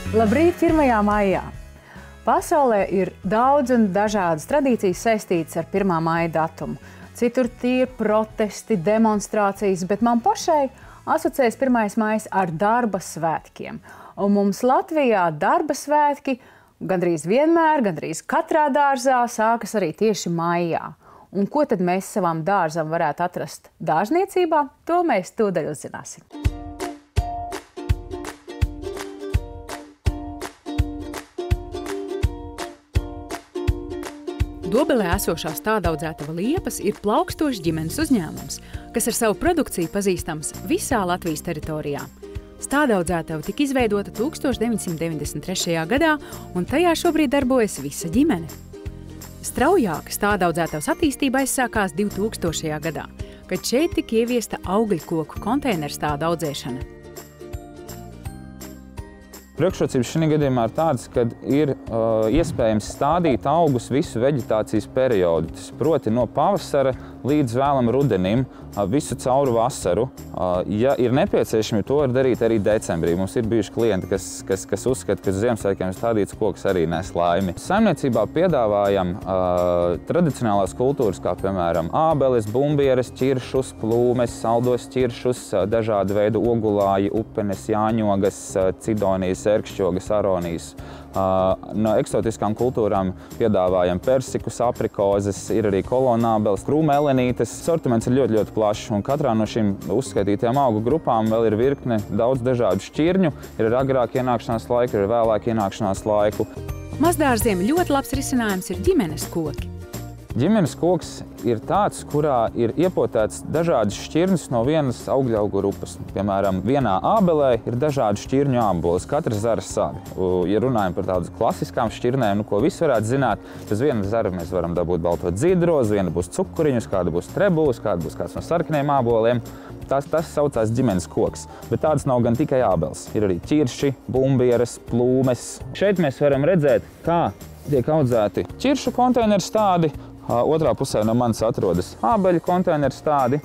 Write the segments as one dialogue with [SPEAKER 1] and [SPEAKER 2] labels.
[SPEAKER 1] Labrīt, 1. maijā! Pasaulē ir daudz un dažādas tradīcijas saistītas ar 1. maija datumu. Citur tie ir protesti, demonstrācijas, bet man pašai asociējas 1. maijs ar darba svētkiem. Un mums Latvijā darba svētki gandrīz vienmēr, gandrīz katrā dārzā sākas arī tieši maijā. Un ko tad mēs savām dārzam varētu atrast dārzniecībā, to mēs tūdaļ uzzināsim.
[SPEAKER 2] Dobelē esošās tādaudzētava liepas ir plaukstošs ģimenes uzņēmums, kas ar savu produkciju pazīstams visā Latvijas teritorijā. Stādaudzētava tika izveidota 1993. gadā, un tajā šobrīd darbojas visa ģimene. Straujāka stādaudzētavas attīstība aizsākās 2000. gadā, kad šeit tika ieviesta augļkoku konteinerstādu audzēšana.
[SPEAKER 3] Priekšrocības šī gadījumā ir tādas, ka ir iespējams stādīt augus visu veģetācijas periodu. Tas proti no pavasara līdz vēlam rudenim, visu cauru vasaru. Ja ir nepieciešami, to var darīt arī decembrī. Mums ir bijuši klienti, kas uzskata, ka Ziemassvētkiem stādīts koks arī nes laimi. Saimniecībā piedāvājam tradicionālās kultūras, kā piemēram ābeles, bumbieres, ķiršus, plūmes, saldos ķiršus, dažādu veidu ogulāji, upenes, jāņogas, cidonijas, ērkšķogas, aronijas. No eksotiskām kultūrām piedāvājam persikus, aprikozes, ir arī kolonābeles, krūmelenītes. Sortiments ir ļoti plašs, un katrā no šīm uzskaitītajām augu grupām vēl ir virkne daudz dažādu šķirņu. Ir agrāk ienākšanās laiku, ir vēlāk ienākšanās laiku.
[SPEAKER 2] Mazdārziem ļoti labs risinājums ir ģimenes koki.
[SPEAKER 3] Ģimenes koks ir tāds, kurā ir iepotēts dažādas šķirnes no vienas augļaugu grupas. Piemēram, vienā ābelē ir dažādu šķirņu āboles, katrs zaras savi. Ja runājam par tādu klasiskām šķirnēm, ko visi varētu zināt, uz viena zara mēs varam dabūt balto dzidro, uz viena būs cukuriņus, kāda būs trebulus, kāda būs kāds no sarkaniem āboliem. Tas saucās ģimenes koks, bet tādas nav gan tikai ābeles. Ir arī ķirši, bumbieres, plūmes. Šeit mēs varam redzēt, kā tiek audzēti ķiršu konteinerstādi. Otrā pusē no manis atrodas ābeļu konteinerstādi.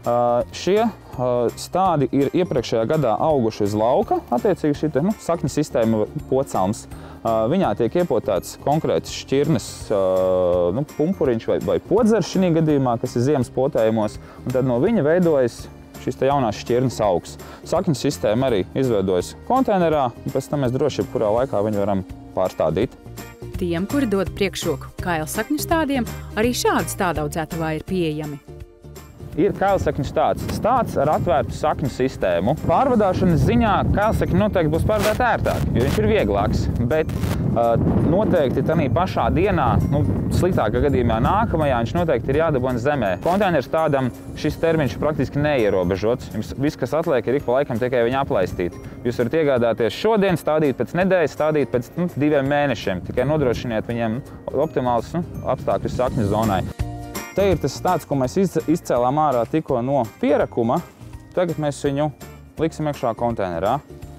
[SPEAKER 3] Šie stādi ir iepriekšējā gadā auguši uz lauka, attiecīgi šī sakņu sistēma pocalms. Viņā tiek iepotēts konkrēts šķirnes pumpuriņš vai podzers šī gadījumā, kas ir ziemas potējumos, un tad no viņa veidojas šis jaunās šķirnes augs. Sakņu sistēma arī izveidojas konteinerā, un pēc tam mēs droši jebkurā laikā viņu varam pārstādīt.
[SPEAKER 2] Tiem, kuri dod priekšroku kailsakņu stādiem, arī šādi stādaudzētavā ir pieejami.
[SPEAKER 3] Ir kailsakņu stāds. Stāds ar atvērtu sakņu sistēmu. Pārvadāšanas ziņā kailsakņi noteikti būs pārvadāt ērtāk, jo viņš ir vieglāks. Bet noteikti tādā pašā dienā, sliktākā gadījumā nākamajā, viņš noteikti ir jādabūna zemē. Konteinerstādam šis termiņš praktiski neierobežots. Jums viss, kas atliek, ir ik pa laikam tikai viņu aplaistīt. Jūs varat iegādāties šodien, stādīt pēc nedēļas, stādīt pēc 2 mēnešiem. Tikai nodrošiniet viņiem optimālus apstākļus sakņu zonai. Te ir tas stāds, ko mēs izcēlām ārā tikko no pierakuma. Tagad mēs viņu liksim iekšā konteinerā.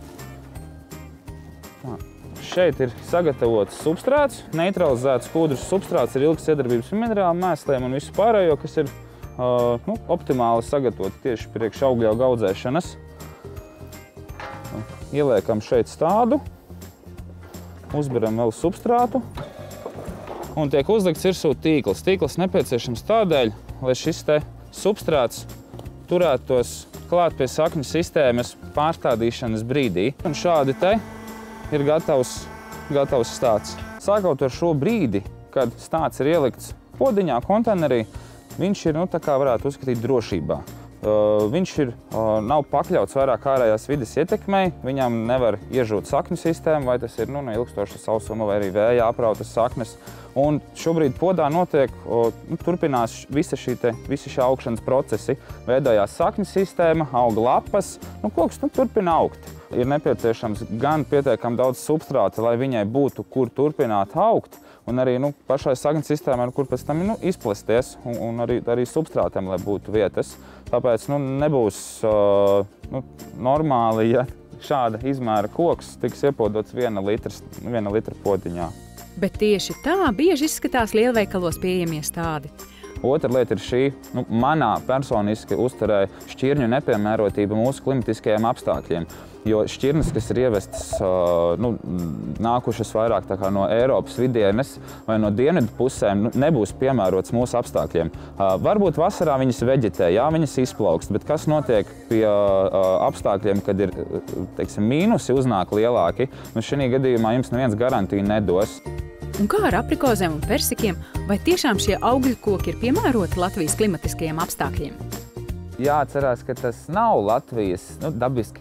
[SPEAKER 3] Šeit ir sagatavots substrāts, neutralizēts kūdrus substrāts ar ilgas iedarbības minerālu mēsliem un visu pārējo, kas ir optimāli sagatavot tieši priekš augļaugu audzēšanas. Ieliekam šeit stādu, uzberam vēl substrātu. Un tiek uzlikts virsū tīkls. Tīkls nepieciešams tādēļ, lai šis substrāts turētos klāt pie sakņu sistēmas pārstādīšanas brīdī. Un šādi ir gatavs stāds. Sākot ar šo brīdi, kad stāds ir ielikts podiņā, konteinerī, viņš ir, tā kā varētu uzskatīt, drošībā. Viņš nav pakļauts vairāk ārējās vides ietekmei, viņam nevar iežūt sakņu sistēmu, vai tas ir ilgstoša sausuma vai arī vēja aprautas saknes. Un šobrīd podā turpinās visi šie augšanas procesi. Veidojās sakņu sistēma, aug lapas, koks turpina augt. Ir nepieciešams gan pietiekami daudz substrāta, lai viņai būtu, kur turpināt augt, un arī pašai sakņu sistēmai, kur pēc tam izplesties, un arī substrātam, lai būtu vietas. Tāpēc nebūs normāli, ja šāda izmēra koks tiks iepodots 1 litra podiņā.
[SPEAKER 2] Bet tieši tā bieži izskatās lielveikalos pieejamie stādi.
[SPEAKER 3] Otra lieta ir šī, manā personiski uzturē šķirņu nepiemērotība mūsu klimatiskajiem apstākļiem. Jo šķirnes, kas ir ievestas, nākušas vairāk tā kā no Eiropas vidienes vai no dienvidu pusēm, nebūs piemērots mūsu apstākļiem. Varbūt vasarā viņas veģetē, jā, viņas izplaukst, bet kas notiek pie apstākļiem, kad ir, teiksim, mīnusi uznāk lielāki, šī gadījumā jums neviens garantiju nedos.
[SPEAKER 2] Un kā ar aprikozēm un persikiem? Vai tiešām šie augļu koki ir piemēroti Latvijas klimatiskajiem apstākļiem?
[SPEAKER 3] Jāatcerās, ka tas nav Latvijas dabiski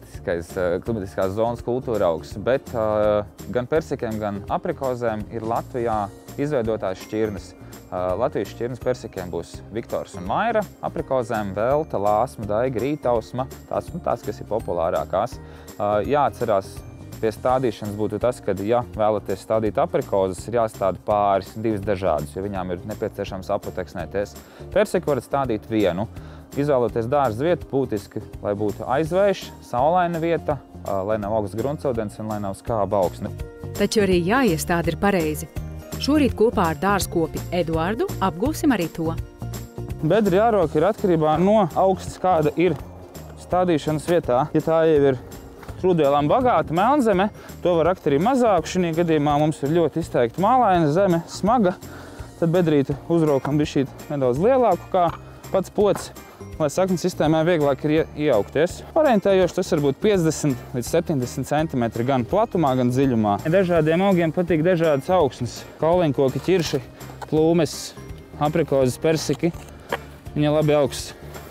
[SPEAKER 3] klimatiskās zonas kultūra augs, bet gan persikiem, gan aprikozēm ir Latvijā izveidotās šķirnes. Latvijas šķirnes persikiem būs Viktors un Maira, aprikozēm Velta, Lāsma, Daiga, Rītausma, tās, kas ir populārākās. Jāatcerās, pie stādīšanas būtu tas, ka, ja vēlaties stādīt aprikozes, ir jāstāda pāris, divas dažādas, jo viņām ir nepieciešams apoteksnēties. Persiku varat stādīt vienu. Izvēloties dārza vietu, būtiski, lai būtu aizvējš, saulaina vieta, lai nav augsts gruntsūdens un lai nav skāba augsne.
[SPEAKER 2] Taču arī jāiestāda ir pareizi. Šorīt kopā ar dārzkopi Eduardu apgūsim arī to.
[SPEAKER 3] Bedra jāroka ir atkarībā no augsts, kāda ir stādīšanas vietā. Ja tā jau ir krūdvielām bagāta melnzeme, to var rakt arī mazāk. Šī gadījumā mums ir ļoti izteikti mālaina zeme, smaga. Tad bedrīte uzrokam bišķīt nedaudz lielāku kā pats pods, lai saknes sistēmai vieglāk ir iejaukties. Orientējoši tas var būt 50 līdz 70 cm gan platumā, gan dziļumā. Dažādiem augiem patīk dažādas augsnes. Kauliņkoki, ķirši, plūmes, aprikozes, persiki. Viņa labi augsts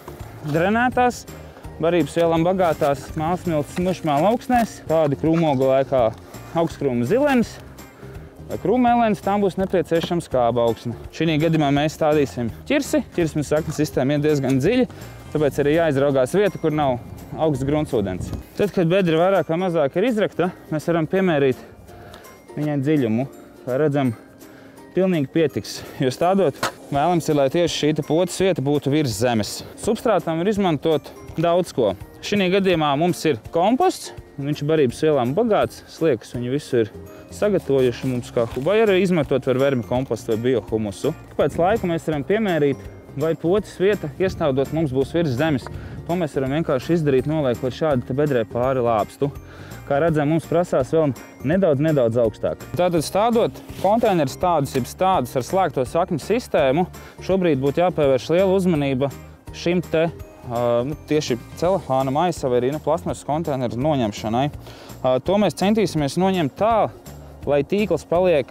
[SPEAKER 3] drenētās, barības vielām bagātās mālsmiltas mušmēlu augsnēs. Tādi krūmogulē kā augstkrūma zilenis vai krūmēlenis, tām būs nepieciešams skāba augsne. Šī gadījumā mēs stādīsim ķirsi. Ķirsmes saknes sistēma ir diezgan dziļa, tāpēc arī jāizraugās vieta, kur nav augsts gruntsūdens. Tad, kad bedra vairāk vai mazāk ir izrakta, mēs varam piemērīt viņai dziļumu. Kā redzam, pilnīgi pietiks, jo stādot vēlams ir, lai tieši šī podas vieta būtu virs zemes. Substrātam var izmantot daudz ko. Šī gadījumā mums ir komposts, viņš ir barības vielām bagāts, sliekas viņu visu ir sagatavojuši mums kā vai arī izmantot var vermi kompostu vai biohumusu. Pēc laika mēs varam piemērīt, vai podas vieta iestāvdot mums būs virs zemes. To mēs varam vienkārši izdarīt, noliekot šādi bedrē pāri lāpstu. Kā redzam, mums prasās vēl nedaudz augstāk. Tātad stādot konteineru stādus, jeb stādus ar slēgto sakņu sistēmu, šobrīd būtu jāpievērš liela uzmanība šim te tieši celofāna maisa vai arī plasmasas konteineru noņemšanai. To mēs centīsimies noņemt tā, lai tīkls paliek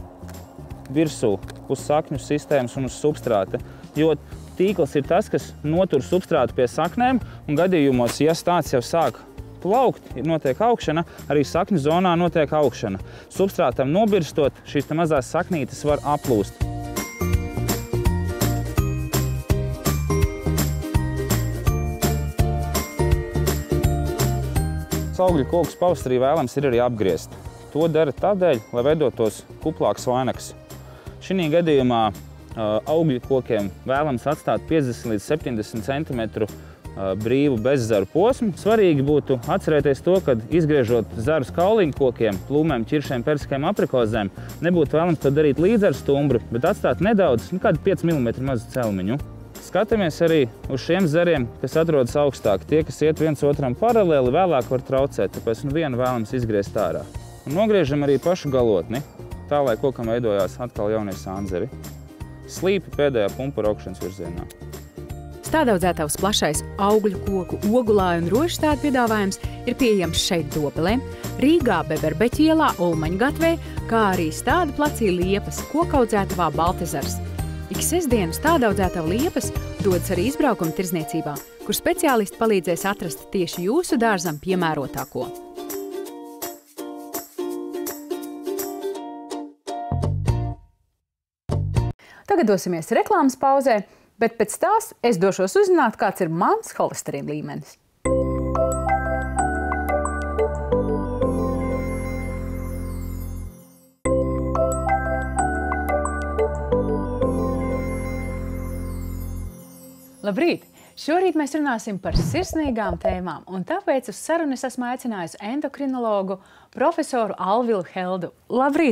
[SPEAKER 3] virsū uz sakņu sistēmas un uz substrāta, jo tīkls ir tas, kas notur substrātu pie saknēm, un gadījumos, ja stāds jau sāk plaukt, notiek augšana, arī sakņu zonā notiek augšana. Substrātam nobirstot, šīs mazās saknītes var aplūst. Augļu kokus pavasarī vēlams ir arī apgriezt. To dara tādēļ, lai veidotos kuplāks vainags. Šī gadījumā augļu kokiem vēlams atstāt 50 līdz 70 cm brīvu bezzaru posmu. Svarīgi būtu atcerēties to, ka izgriežot zarus kauliņu kokiem, plūmēm, ķiršiem, persikiem, aprikozēm, nebūtu vēlams to darīt līdz ar stumbru, bet atstāt nedaudz, kādu 5 mm mazu celmiņu. Skatāmies arī uz šiem zariem, kas atrodas augstāk. Tie, kas iet viens otram paralēli, vēlāk var traucēt, tāpēc vienu vēlams izgriezt ārā. Un nogriežam arī pašu galotni, tā, lai kokam veidojās atkal jaunie sānzeri. Slīpi pēdējā pumpura augšanas virzienā.
[SPEAKER 2] Stādaudzētavas plašais augļu koku, ogulāju un rožstādu piedāvājums ir pieejams šeit Dobelē, Rīgā Beberbeķu ielā, Ulmaņu gatvē, kā arī stādu placī Liepas, kokaudzētavā Baltezars. Ik sestdienu stādaudzētava Liepas dodas arī izbraukuma tirdzniecībā, kur speciālisti palīdzēs atrast tieši jūsu dārzam piemērotāko.
[SPEAKER 1] Tagad dosimies reklāmas pauzē, bet pēc tās es došos uzzināt, kāds ir mans holesterīna līmenis. Labrīt! Šorīt mēs runāsim par sirsnīgām tēmām, un tāpēc uz sarunu es esmu aicinājusi endokrinologu profesoru Alvilu Heldu. Labrīt!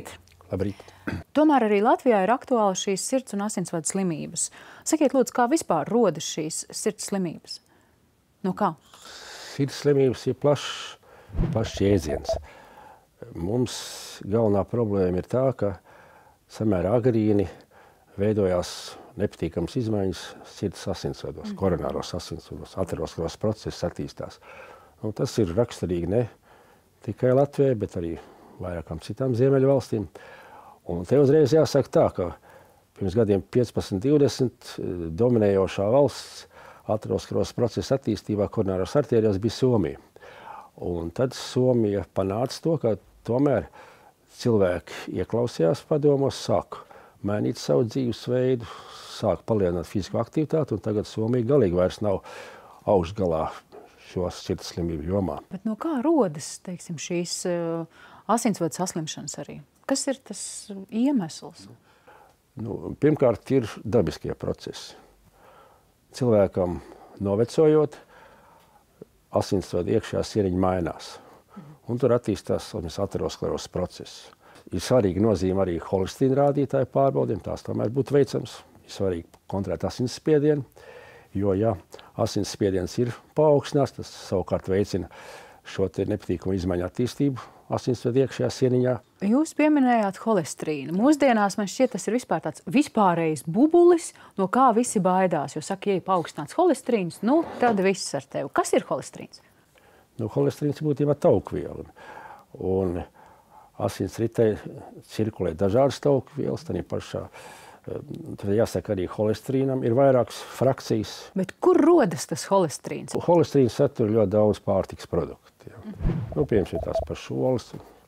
[SPEAKER 4] Labrīt.
[SPEAKER 1] Tomēr arī Latvijā ir aktuāli šīs sirds un asinsvadu slimības. Sakiet, lūdzu, kā vispār rodas šīs sirds slimības? No kā?
[SPEAKER 4] Sirds slimības ir plašs jēdziens. Mums galvenā problēma ir tā, ka samērā agrīni veidojās nepatīkams izmaiņas sirds asinsvados, koronāros asinsvados, ateroskleroz process attīstās. Un tas ir raksturīgi ne tikai Latvijai, bet arī vairākām citām ziemeļu valstīm. Un te uzreiz jāsaka tā, ka pirms gadiem 15-20 dominējošā valsts ateroskleroz procesa attīstībā koronārās artērijās bija Somija. Un tad Somija panāca to, ka tomēr cilvēki ieklausījās padomos, sāk mainīt savu dzīvesveidu, sāk palielināt fizisko aktivitāti, un tagad Somija galīgi vairs nav augšgalā šo sirds slimību jomā.
[SPEAKER 1] Bet no kā rodas, teiksim, šīs asinsvadu saslimšanas arī? Kas ir tas iemesls?
[SPEAKER 4] Pirmkārt, ir dabiskie procesi. Cilvēkam novecojot, asinsvadu iekšējā sieniņa mainās. Un tur attīstās aterosklerozes process. Ir svarīga nozīme arī holesterīna rādītāju pārbaudiem, tās tomēr būtu veicams. Ir svarīgi kontrolēt asinsspiedienu, jo, ja asinsspiediens ir paaugstināts, tas savukārt veicina šo nepatīkamu izmaiņu attīstību asinsvadu iekšējā sieniņā.
[SPEAKER 1] Jūs pieminējāt holesterīnu. Mūsdienās man šķiet, tas ir vispār tāds vispārējs bubulis, no kā visi baidās. Jo saka, ja ir paaugstināts holesterīns, tad viss ar tevi. Kas ir holesterīns?
[SPEAKER 4] Holesterīns būtībā taukviela. Un asinsritē cirkulē dažādas taukvielas, tā pašā. Tad jāsaka, arī holesterīnam ir vairākas frakcijas.
[SPEAKER 1] Bet kur rodas tas holesterīns?
[SPEAKER 4] Holesterīns satur ļoti daudz pārtikas produktu. Ja. Piemēram, ir tās pašas olas,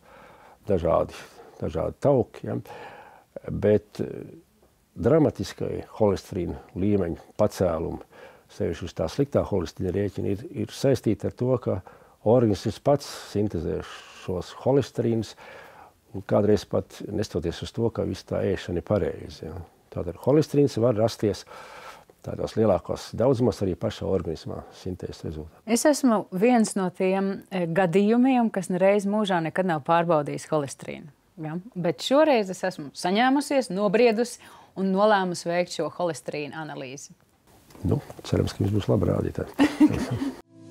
[SPEAKER 4] dažādi tauki. Ja. Bet dramatiskai holesterīna līmeņa pacēlumi, sevišķi uz tā sliktā holesterīna rēķina, ir saistīti ar to, ka organisms pats sintezē šos holesterīnus, un kādreiz pat nestoties uz to, ka viss tā ēšana ir pareizi. Ja. Tātad holesterīns var rasties tādos lielākos daudzumos arī pašā organismā sintēzes rezultātā.
[SPEAKER 1] Es esmu viens no tiem gadījumiem, kas nereiz mūžā nekad nav pārbaudījis holesterīnu. Ja? Bet šoreiz es esmu saņēmusies, nobriedusi un nolēmusi veikt šo holesterīna analīzi.
[SPEAKER 4] Cerams, ka jums būs labi rādītāji.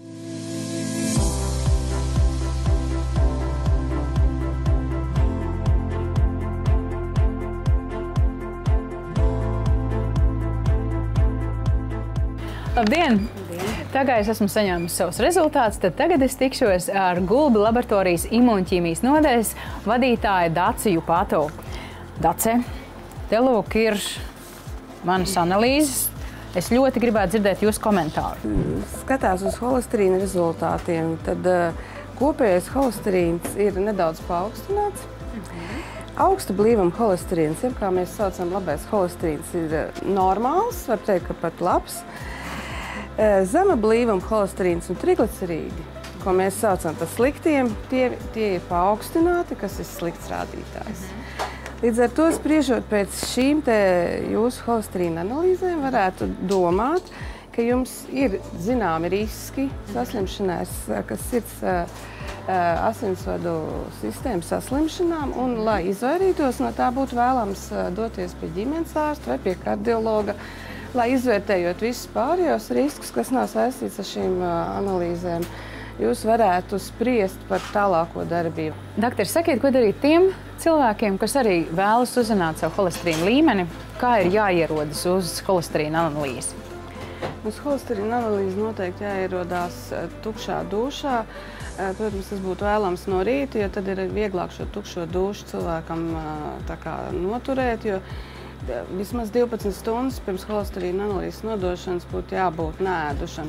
[SPEAKER 1] Labdien! Tagad es esmu saņēmusi savus rezultātus, tad tagad es tikšos ar Gulbi laboratorijas imūnķīmijas nodaļas vadītāju Daci Jupātovu. Dace, te lūk ir manas analīzes. Es ļoti gribētu dzirdēt jūsu komentāru.
[SPEAKER 5] Skatās uz holesterīna rezultātiem, tad kopējais holesterīns ir nedaudz paaugstināts. Augsta blīvuma holesterīns, kā mēs saucam, labais holesterīns ir normāls, var teikt, ka pat labs. Zema blīvuma holesterīns un triglicerīdi, ko mēs saucam par sliktiem, tie ir paaugstināti, kas ir slikts rādītājs. Līdz ar to, spriežot pēc šīm jūsu holesterīna analīzēm, varētu domāt, ka jums ir zināmi riski saslimšanās, kas sirds asinsvadu sistēmas saslimšanām, un, lai izvairītos no tā, būtu vēlams doties pie ģimenes ārsta vai pie kardiologa, lai izvērtējot visus pārējos riskus, kas nav saistīts ar šīm analīzēm, jūs varētu spriest par tālāko darbību.
[SPEAKER 1] Doktor, sakiet, ko darīt tiem cilvēkiem, kas arī vēlas uzzināt savu holesterīna līmeni, kā ir jāierodas uz holesterīna analīzi?
[SPEAKER 5] Uz holesterīna analīzi noteikti jāierodās tukšā dušā. Protams, tas būtu vēlams no rīta, jo tad ir vieglāk šo tukšo dušu cilvēkam noturēt, jo vismaz 12 stundas pirms holesterīna analīzes nodošanas būtu jābūt neēdušam.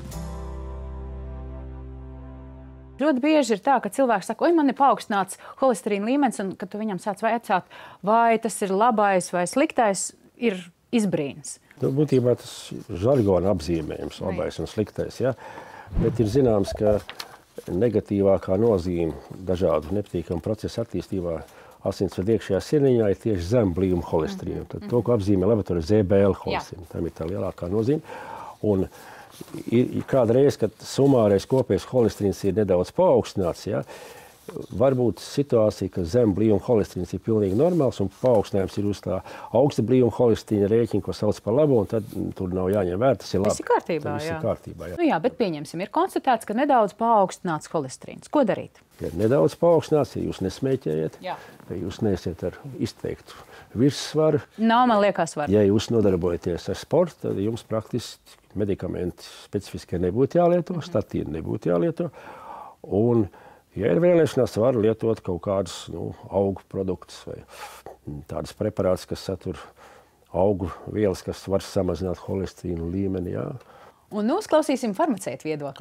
[SPEAKER 1] Ļoti bieži ir tā, ka cilvēks saka, man ir paaugstināts holesterīna līmenis, un kad tu viņam sāc vaicāt, vai tas ir labais vai sliktais, ir izbrīns.
[SPEAKER 4] Būtībā tas žargona apzīmējums, labais un sliktais, ja? Bet ir zināms, ka negatīvākā nozīme dažādu nepatīkamu procesu attīstībā asinsvadu iekšējā sieniņā ir tieši zem blīvuma holesterīna. Tad to, ko apzīmē laboratorija ZBL holesterīna, tam ir tā lielākā nozīme. Un ir kāda reize, kad sumārais kopējais holesterīns ir nedaudz paaugstināts, ja, Varbūt situācija, ka zem blīvuma holesterīns ir pilnīgi normāls un paaugstinājums ir uz tā augsta blīvuma holesterīna rēķina, ko sauc par labu, un tad tur nav jāņem vērā, tas ir labi.
[SPEAKER 1] Tas ir kārtībā,
[SPEAKER 4] tas ir kārtībā, jā.
[SPEAKER 1] Nu jā, bet pieņemsim, ir konstatēts, ka nedaudz paaugstināts holesterīns. Ko darīt?
[SPEAKER 4] Ja nedaudz paaugstināts, ja jūs nesmēķējat,
[SPEAKER 1] Jā.
[SPEAKER 4] ja jūs neesiet ar izteiktu virssvaru,
[SPEAKER 1] Nav, man liekas, var.
[SPEAKER 4] ja jūs nodarbojaties ar sportu, tad jums praktiski medikamenti specifiskie nebūtu jālieto, statīni nebūtu jālieto, un ja ir vēlēšanās, var lietot kaut kādus augu produktus vai tādas preparātus, kas satur augu vielas, kas var samazināt holesterīnu līmeni. Jā.
[SPEAKER 1] Un uzklausīsim farmaceitu viedokli.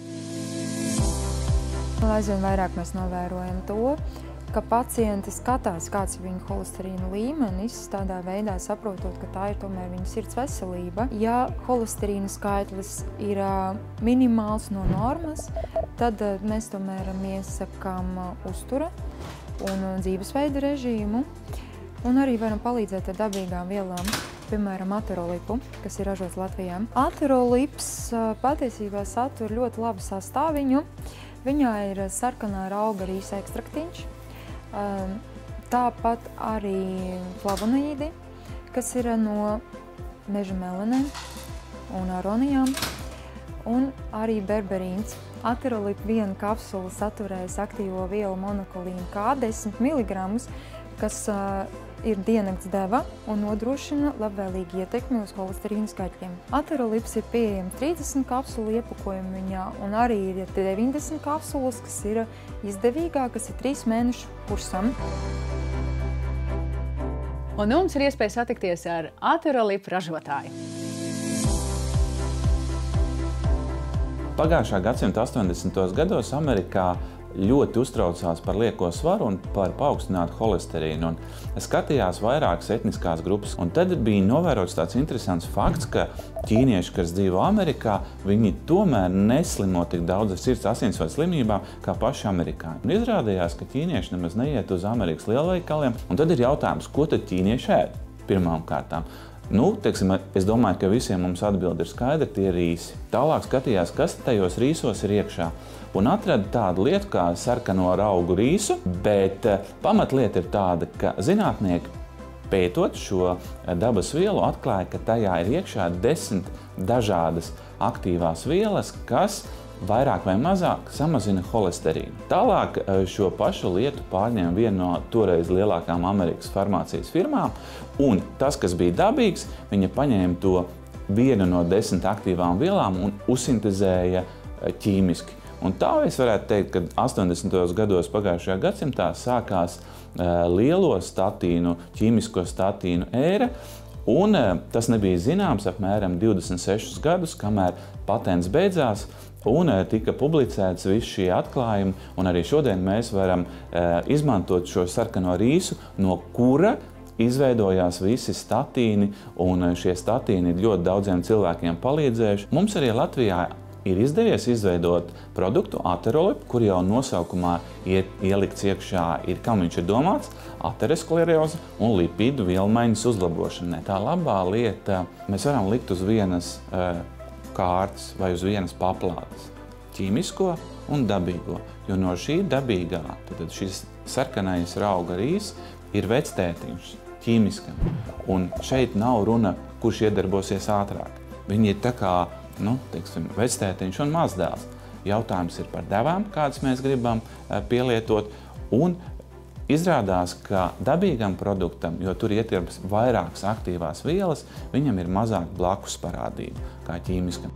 [SPEAKER 6] Aizvien vairāk mēs novērojam to, ka pacienti skatās, kāds ir viņu holesterīna līmenis, tādā veidā saprotot, ka tā ir tomēr viņa sirds veselība. Ja holesterīna skaitlis ir minimāls no normas, tad mēs tomēr iesakām uztura un dzīvesveida režīmu, un arī varam palīdzēt ar dabīgām vielām, piemēram, aterolipu, kas ir ražots Latvijā. Aterolips patiesībā satur ļoti labu sastāviņu. Viņā ir sarkanā rauga rīsa ekstraktiņš, tāpat arī flavonoīdi, kas ir no meža melenēm un aronijām, un arī berberīns. Aterolip viena kapsula saturēs aktīvo vielu monokolīnu K 10 mg, kas ir diennakts deva un nodrošina labvēlīgu ietekmi uz holesterīna skaitļiem. Aterolips ir pieejams 30 kapsulu iepakojumiņā, un arī ir 90 kapsulas, kas ir izdevīgāk, kas ir 3 mēnešu kursam.
[SPEAKER 1] Un mums ir iespēja satikties ar aterolipu ražotāju.
[SPEAKER 3] Pagājušā gadsimta 80. gados Amerikā ļoti uztraucās par lieko svaru un par paaugstinātu holesterīnu. Un skatījās vairākas etniskās grupas. Un tad bija novērots tāds interesants fakts, ka ķīnieši, kas dzīvo Amerikā, viņi tomēr neslimo tik daudz ar sirds asinsvadu slimībām kā paši amerikāņi. Un izrādījās, ka ķīnieši nemaz neiet uz Amerikas lielveikaliem. Un tad ir jautājums, ko tad ķīnieši ēd pirmām kārtām? Es domāju, ka visiem mums atbildi ir skaidra, tie rīsi. Tālāk skatījās, kas tajos rīsos ir iekšā. Un atrada tādu lietu kā sarkano raugu rīsu, bet pamatlieta ir tāda, ka zinātnieki pētot šo dabas vielu atklāja, ka tajā ir iekšā 10 dažādas aktīvās vielas, kas vairāk vai mazāk samazina holesterīnu. Tālāk šo pašu lietu pārņēma viena no toreiz lielākām Amerikas farmācijas firmām, un tas, kas bija dabīgs, viņa paņēma to vienu no 10 aktīvām vielām un uzsintezēja ķīmiski. Un tā es varētu teikt, ka 80. gados pagājušajā gadsimtā sākās lielo statīnu, ķīmisko statīnu ēra, un tas nebija zināms apmēram 26 gadus, kamēr patents beidzās, un tika publicēts visi šie atklājumi, un arī šodien mēs varam izmantot šo sarkano rīsu, no kura izveidojās visi statīni, un šie statīni ļoti daudziem cilvēkiem palīdzējuši. Mums arī Latvijā ir izdevies izveidot produktu aterolipu, kur jau nosaukumā ielikts iekšā ir, kam viņš ir domāts, ateroskleroze un lipīdu vielmaiņas uzlabošanai. Tā labā lieta, mēs varam likt uz vienas kārtas vai uz vienas paplātes ķīmisko un dabīgo, jo no šī dabīgā, tad šis sarkanais rauga rīs ir vectētiņš ķīmiskam, un šeit nav runa, kurš iedarbosies ātrāk. Viņi ir tā kā, vectētiņš un mazdēls. Jautājums ir par devām, kādas mēs gribam pielietot, un izrādās, ka dabīgam produktam, jo tur ietilpst vairākas aktīvās vielas, viņam ir mazāk blakus parādību kā ķīmiskam.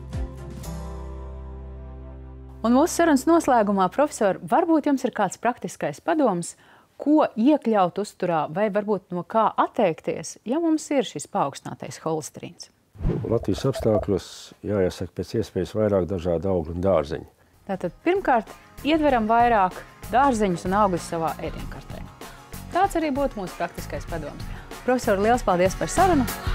[SPEAKER 1] Un mūsu sarunas noslēgumā, profesor, varbūt jums ir kāds praktiskais padoms, ko iekļaut uzturā vai varbūt no kā atteikties, ja mums ir šis paaugstinātais holesterīns?
[SPEAKER 4] Latvijas apstākļos jāiesaka pēc iespējas vairāk dažādu augļu un dārzeņu.
[SPEAKER 1] Tātad pirmkārt ietveram vairāk dārzeņus un augļus savā ēdienkartē. Tāds arī būtu mūsu praktiskais padoms. Profesor, liels paldies par sarunu!